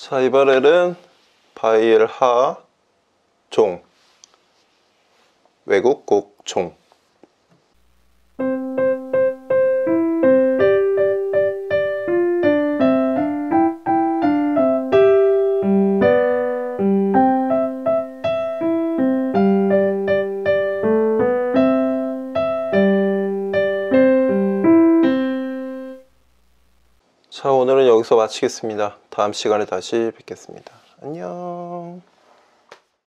자, 이번에는 바이엘 하 종, 외국 곡 종. 자, 오늘은 여기서 마치겠습니다. 다음 시간에 다시 뵙겠습니다. 안녕.